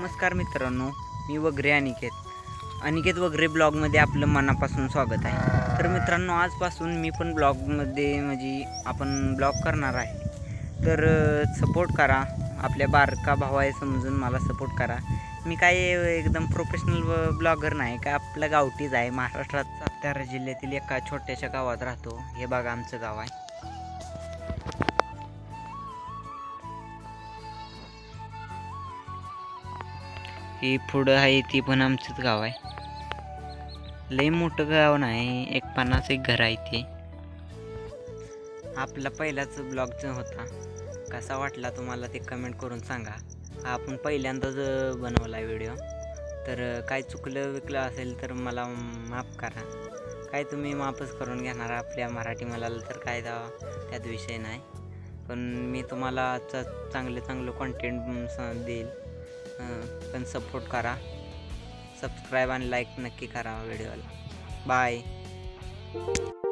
नमस्कार मित्रांनो, मी वगैरे अनिकेत वगैरे ब्लॉगमध्ये आपलं मनापासून स्वागत आहे। तर मित्रांनो, आजपासून मी पण ब्लॉगमध्ये आपण ब्लॉग करणार आहे। तर सपोर्ट करा, आपल्या बारका भाऊ आहे समजून मला सपोर्ट करा। मी काय एकदम प्रोफेशनल ब्लॉगर नाही, काय आपल्या गावठीच आहे। महाराष्ट्रात सातारा जिल्ह्यातील एका छोट्याशा गावात राहतो। हे बघा आमचं गाव आहे। ही पुढं आहे ती पण आमचंच गाव आहे। लई मोठं गाव नाही, एक 50 घर आहे ते। आपला पहिलाच ब्लॉग होता, कसा वाटला तुम्हाला ते कमेंट करून सांगा। हा आपण पहिल्यांदाच बनवला व्हिडिओ, तर काय चुकलं विकलं असेल तर मला माफ करा। काय तुम्ही माफच करून घेणार आपल्या मराठी मला तर काय त्यात विषय नाही, पण मी तुम्हाला चांगलं कंटेंट देईल। पण सपोर्ट करा, सबस्क्राईब आणि लाईक नक्की करा व्हिडिओला। बाय।